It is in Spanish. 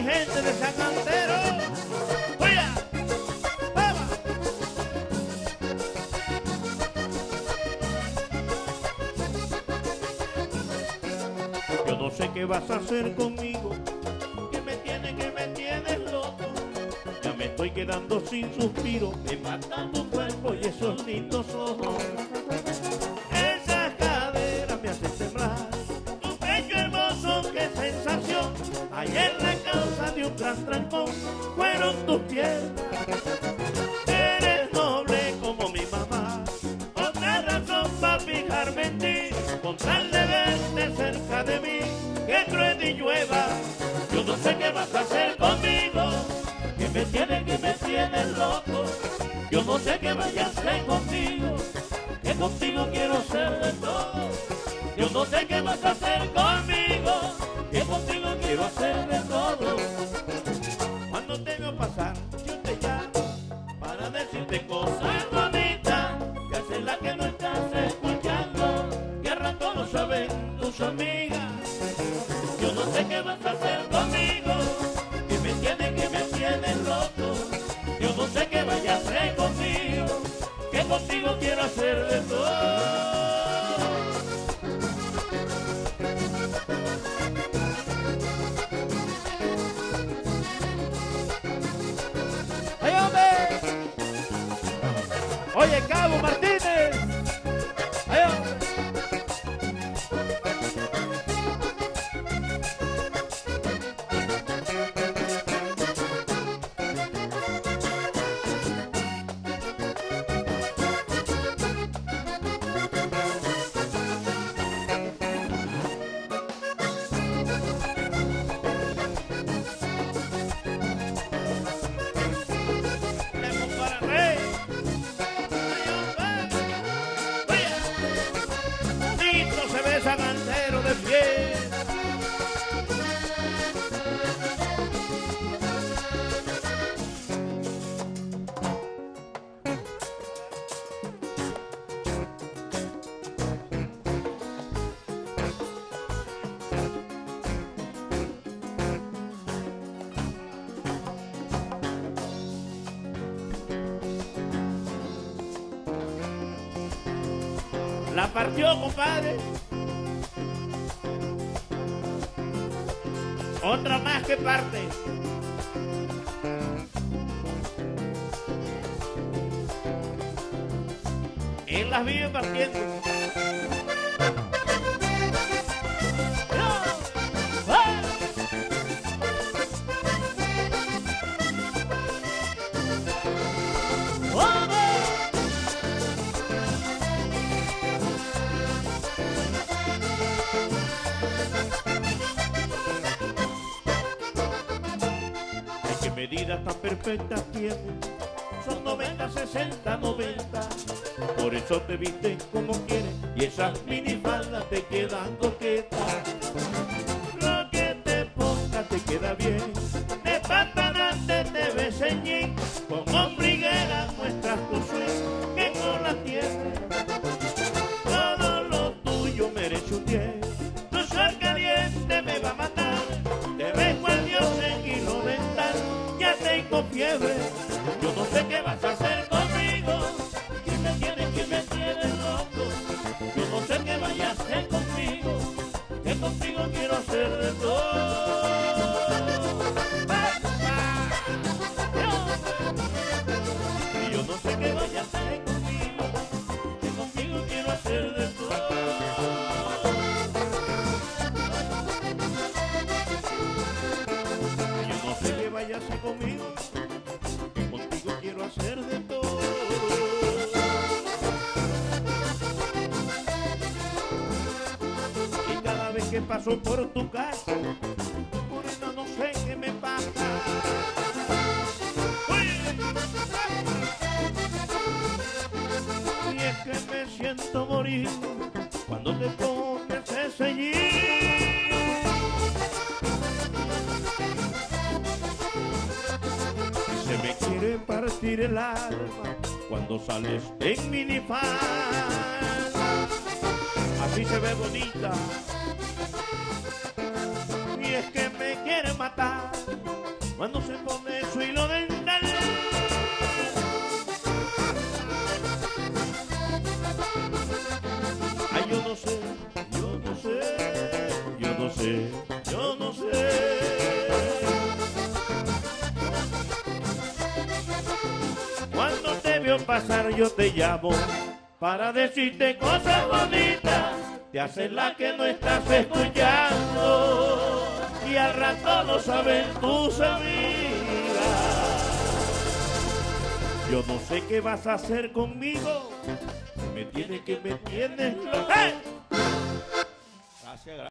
gente de San Antero. ¡Oye! ¡Vamos! Yo no sé qué vas a hacer conmigo, que me tienes loco. Ya me estoy quedando sin suspiro, me mata tu cuerpo y esos lindos ojos. Esa cadera me hace temblar, tu pecho hermoso, qué sensación. Ayer la causa de un gran trancón fueron tus piernas. Eres noble como mi mamá, otra razón para fijarme en ti, con tal de verte cerca de mí, que truene y llueva. Yo no sé qué vas a hacer conmigo, que me tienes loco. Yo no sé qué vayas a hacer contigo, que contigo quiero ser de todo. Yo no sé qué vas a hacer conmigo, que contigo quiero hacer de todo. Cuando te veo pasar, yo te llamo para decirte cosas bonitas, que hacen la que no estás escuchando, que al rato no saben tus amigas. Yo no sé qué vas a hacer conmigo, que me tienes loco. Yo no sé qué vayas a hacer contigo, que contigo quiero hacer de todo. ¡Ay, hombre! Oye, Cabo Martínez. ¡Ay, hombre! San Antero de pie. La partió, compadre. Otra más que parte. Él las vive partiendo. Medidas tan perfectas tiene, son 90, 60, 90. Por eso te viste como quieres y esas minifaldas te quedan coquetas. Lo que te pongas te queda bien, de pantanante te ves ceñir, con ombliguera muestras tu swing, que con la tienes. Todo lo tuyo merece un 10, tu sol caliente me va a matar, te ves cual Dios en hilo dental. Ya tengo fiebre, yo no sé qué vas a hacer conmigo, que me tienes loco. Yo no sé qué vayas a hacer conmigo, que contigo quiero hacer de todo. Y yo no sé qué vayas a hacer conmigo, que contigo quiero hacer de todo. Yo no sé qué vayas a hacer conmigo, que contigo quiero hacer de todo. Y cada vez que paso por tu casa, morena, no sé qué me pasa. Y es que me siento morir cuando te pones ese jean. Se me quiere partir el alma cuando sales en minifalda. Así se ve bonita. Y es que me quiere matar cuando se pone su hilo dental. Ay, yo no sé, yo no sé, yo no sé, yo no sé. Cuando te veo pasar yo te llamo para decirte cosas bonitas. Te haces la que no estás escuchando y al rato lo saben tus amigas. Yo no sé qué vas a hacer conmigo. Me tienes loco. ¡Hey! Gracias, gracias.